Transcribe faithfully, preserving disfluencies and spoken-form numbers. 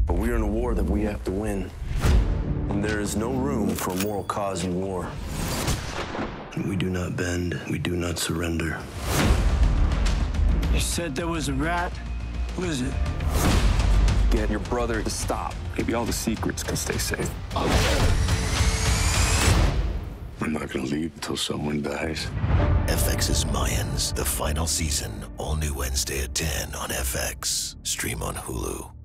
But we are in a war that we have to win. And there is no room for a moral cause in war. We do not bend, we do not surrender. You said there was a rat? Who is it? Get your brother to stop. Maybe all the secrets can stay safe. I'm not gonna leave until someone dies. F X's Mayans, the final season, all new Wednesday at ten on F X. Stream on Hulu.